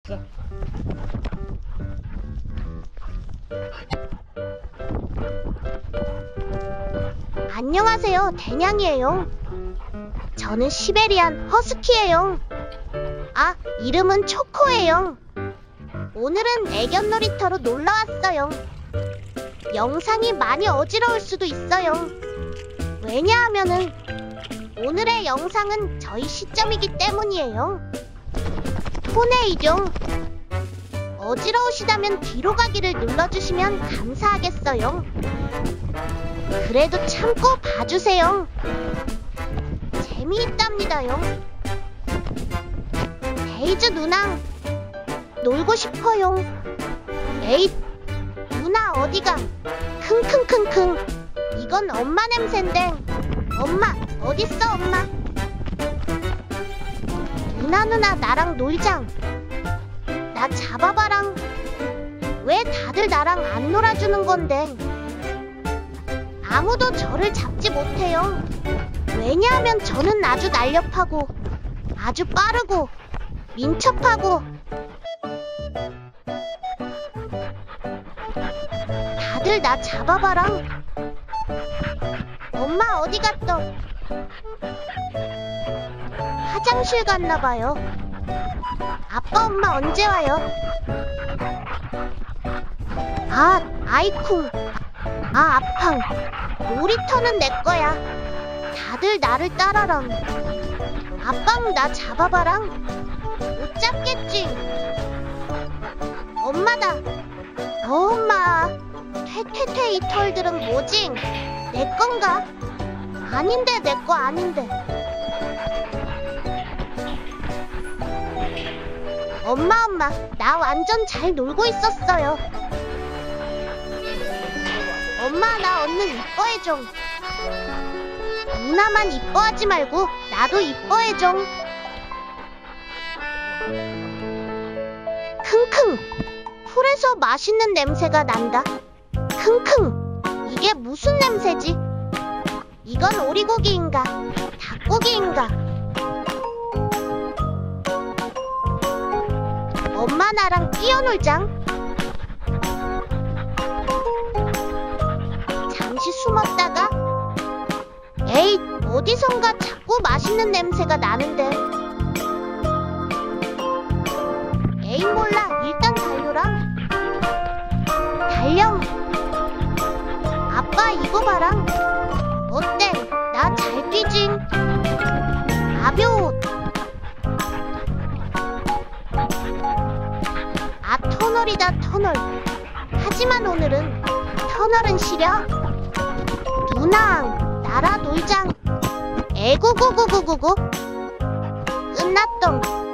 자. 안녕하세요, 대냥이에요. 저는 시베리안 허스키예요. 아, 이름은 초코예요. 오늘은 애견 놀이터로 놀러 왔어요. 영상이 많이 어지러울 수도 있어요. 왜냐하면은 오늘의 영상은 저희 시점이기 때문이에요. 폰의 이동. 어지러우시다면 뒤로 가기를 눌러주시면 감사하겠어요. 그래도 참고 봐주세요. 재미있답니다요. 데이즈 누나, 놀고 싶어요. 에잇, 누나 어디가? 킁킁킁킁. 이건 엄마 냄샌데. 엄마, 어딨어 엄마? 누나 나랑 놀자. 나 잡아봐랑. 왜 다들 나랑 안 놀아주는 건데? 아무도 저를 잡지 못해요. 왜냐하면 저는 아주 날렵하고 아주 빠르고 민첩하고. 다들 나 잡아봐랑. 엄마 어디 갔어? 화장실 갔나봐요. 아빠 엄마 언제 와요? 아, 아이쿵. 아, 아팡. 놀이터는 내 거야. 다들 나를 따라랑. 아빵 나 잡아봐랑. 못 잡겠지. 엄마다. 엄마. 퇴퇴퇴 이 털들은 뭐지? 내 건가? 아닌데, 내 거 아닌데. 엄마, 나 완전 잘 놀고 있었어요. 엄마, 나 얼른 이뻐해줘. 누나만 이뻐하지 말고 나도 이뻐해줘. 킁킁. 풀에서 맛있는 냄새가 난다. 킁킁. 이게 무슨 냄새지? 이건 오리고기인가? 닭고기인가? 엄마 나랑 뛰어놀장. 잠시 숨었다가. 에잇, 어디선가 자꾸 맛있는 냄새가 나는데. 에잇 몰라, 일단 달려랑. 달려. 아빠 이거 봐랑. 어때? 나 잘 뛰징. 아벼. 아, 터널이다 터널. 하지만 오늘은 터널은 싫어. 누나 나라 놀장. 에구구구구구구. 끝났덩.